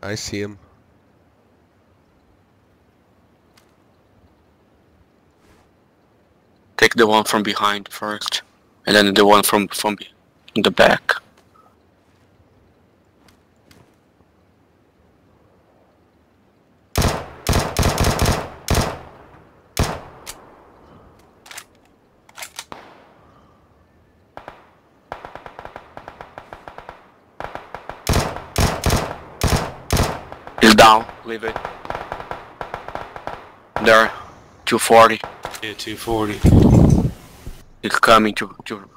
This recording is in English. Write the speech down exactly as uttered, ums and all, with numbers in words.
I see him. Take the one from behind first, and then the one from from in the back. He's down. Leave it. There, two forty. Yeah, two forty. It's coming to to